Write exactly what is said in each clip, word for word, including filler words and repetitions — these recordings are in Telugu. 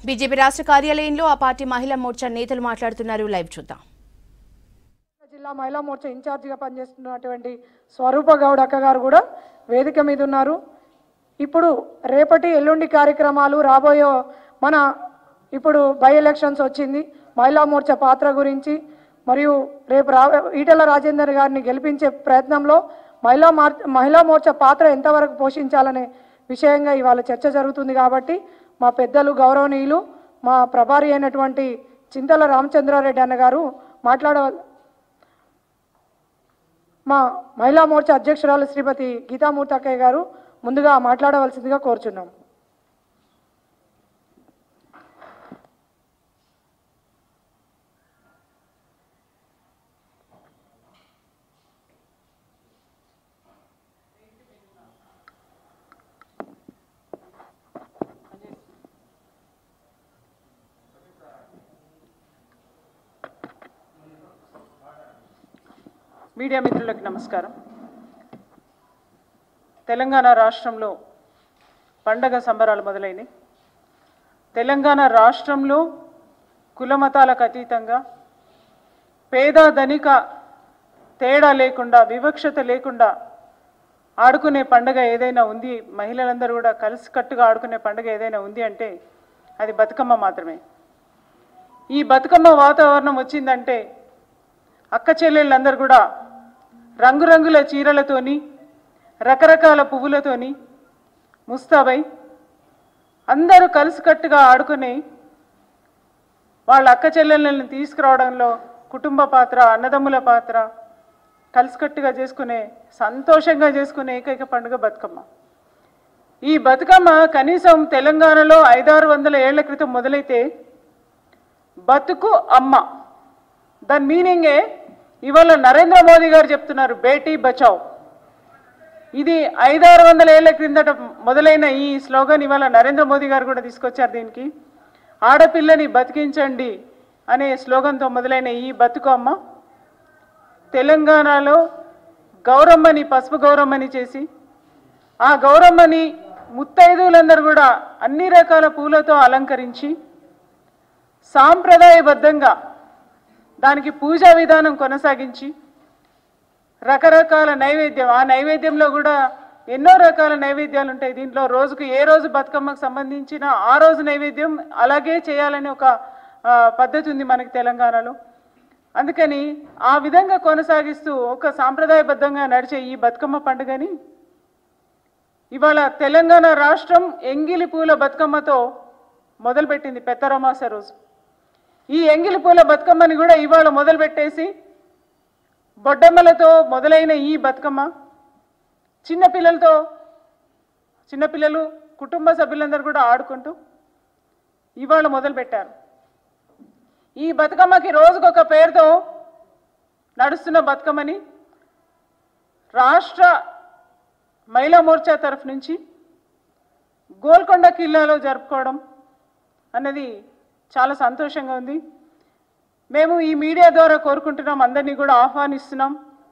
బీజేపీ రాష్ట్ర కార్యాలయంలో ఆ పార్టీ మహిళా మోర్చా నేతలు మాట్లాడుతున్నారు. లైవ్ చూద్దాం. జిల్లా మహిళా మోర్చా ఇన్ఛార్జిగా పనిచేస్తున్నటువంటి స్వరూప గౌడ్ అక్క గారు కూడా వేదిక మీద ఉన్నారు. ఇప్పుడు రేపటి ఎల్లుండి కార్యక్రమాలు రాబోయే మన ఇప్పుడు బై ఎలక్షన్స్ వచ్చింది, మహిళా మోర్చా పాత్ర గురించి మరియు రేపు రా ఈటెల రాజేందర్ గారిని గెలిపించే ప్రయత్నంలో మహిళా మహిళా మోర్చా పాత్ర ఎంతవరకు పోషించాలనే విషయంగా ఇవాళ చర్చ జరుగుతుంది. కాబట్టి మా పెద్దలు గౌరవనీయులు మా ప్రభారి అయినటువంటి చింతల రామచంద్రారెడ్డి అన్న గారు మాట్లాడ మా మహిళా మోర్చా అధ్యక్షురాలు శ్రీమతి గీతామూర్తి అక్కయ్య గారు ముందుగా మాట్లాడవలసిందిగా కోరుచున్నాం. మీడియా మిత్రులకు నమస్కారం. తెలంగాణ రాష్ట్రంలో పండగ సంబరాలు మొదలైనవి. తెలంగాణ రాష్ట్రంలో కులమతాలకు అతీతంగా పేద ధనిక తేడా లేకుండా వివక్షత లేకుండా ఆడుకునే పండుగ ఏదైనా ఉంది, మహిళలందరూ కూడా కలిసికట్టుగా ఆడుకునే పండుగ ఏదైనా ఉంది అంటే అది బతుకమ్మ మాత్రమే. ఈ బతుకమ్మ వాతావరణం వచ్చిందంటే అక్క చెల్లెళ్ళందరూ కూడా రంగురంగుల చీరలతోని రకరకాల పువ్వులతోని ముస్తాబై అందరూ కలిసికట్టుగా ఆడుకుని వాళ్ళ అక్క చెల్లెళ్ళని తీసుకురావడంలో కుటుంబ పాత్ర, అన్నదమ్ముల పాత్ర కలిసికట్టుగా చేసుకునే సంతోషంగా చేసుకునే ఏకైక పండుగ బతుకమ్మ. ఈ బతుకమ్మ కనీసం తెలంగాణలో ఐదారు వందల ఏళ్ల క్రితం మొదలైతే బతుకు అమ్మ దాని మీనింగే ఇవాళ నరేంద్ర మోదీ గారు చెప్తున్నారు బేటీ బచావ్. ఇది ఐదారు వందల ఏళ్ల క్రిందట మొదలైన ఈ స్లోగన్ ఇవాళ నరేంద్ర మోదీ గారు కూడా తీసుకొచ్చారు. దీనికి ఆడపిల్లని బతికించండి అనే స్లోగన్తో మొదలైన ఈ బతుకు అమ్మ తెలంగాణలో గౌరమ్మని పసుపు గౌరమ్మని చేసి ఆ గౌరమ్మని ముత్తైదువులందరూ కూడా అన్ని రకాల పూలతో అలంకరించి సాంప్రదాయబద్ధంగా దానికి పూజా విధానం కొనసాగించి రకరకాల నైవేద్యం, ఆ నైవేద్యంలో కూడా ఎన్నో రకాల నైవేద్యాలు ఉంటాయి. దీంట్లో రోజుకు ఏ రోజు బతుకమ్మకు సంబంధించిన ఆ రోజు నైవేద్యం అలాగే చేయాలని ఒక పద్ధతి ఉంది మనకి తెలంగాణలో. అందుకని ఆ విధంగా కొనసాగిస్తూ ఒక సాంప్రదాయబద్ధంగా నడిచే ఈ బతుకమ్మ పండుగని ఇవాళ తెలంగాణ రాష్ట్రం ఎంగిలి పూల బతుకమ్మతో మొదలుపెట్టింది పెత్తరమాస రోజు. ఈ ఎంగిలి పూల బతుకమ్మని కూడా ఇవాళ మొదలుపెట్టేసి బొడ్డమ్మలతో మొదలైన ఈ బతుకమ్మ చిన్నపిల్లలతో చిన్నపిల్లలు కుటుంబ సభ్యులందరూ కూడా ఆడుకుంటూ ఇవాళ మొదలుపెట్టారు. ఈ బతుకమ్మకి రోజుకొక పేరుతో నడుస్తున్న బతుకమ్మని రాష్ట్ర మహిళా మోర్చా తరఫు నుంచి గోల్కొండ కిల్లాలో జరుపుకోవడం అన్నది చాలా సంతోషంగా ఉంది. మేము ఈ మీడియా ద్వారా కోరుకుంటున్నాం, అందరినీ కూడా ఆహ్వానిస్తున్నాం.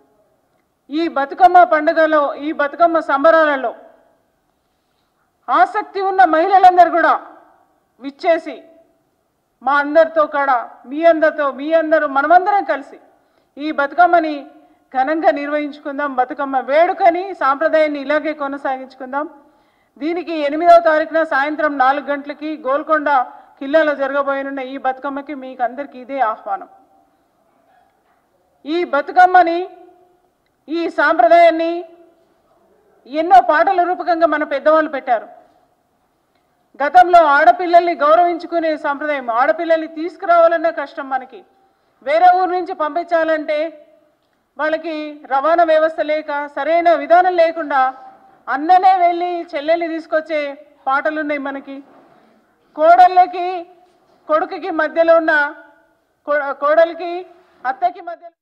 ఈ బతుకమ్మ పండుగలో, ఈ బతుకమ్మ సంబరాలలో ఆసక్తి ఉన్న మహిళలందరూ కూడా విచ్చేసి మా అందరితో కూడా మీ అందరితో మీ అందరూ మనమందరం కలిసి ఈ బతుకమ్మని ఘనంగా నిర్వహించుకుందాం. బతుకమ్మ వేడుకని సాంప్రదాయాన్ని ఇలాగే కొనసాగించుకుందాం. దీనికి ఎనిమిదవ తారీఖున సాయంత్రం నాలుగు గంటలకి గోల్కొండ కిల్లాలో జరగబోయనున్న ఈ బతుకమ్మకి మీకు అందరికీ ఇదే ఆహ్వానం. ఈ బతుకమ్మని, ఈ సాంప్రదాయాన్ని ఎన్నో పాటల రూపకంగా మన పెద్దవాళ్ళు పెట్టారు. గతంలో ఆడపిల్లల్ని గౌరవించుకునే సాంప్రదాయం, ఆడపిల్లల్ని తీసుకురావాలన్న కష్టం. మనకి వేరే ఊరు నుంచి పంపించాలంటే వాళ్ళకి రవాణా వ్యవస్థ లేక సరైన విధానం లేకుండా అన్ననే వెళ్ళి చెల్లెల్ని తీసుకొచ్చే పాటలున్నాయి మనకి. కోడళ్ళకి కొడుకుకి మధ్యలో ఉన్న కోడలికి అత్తకి మధ్యలో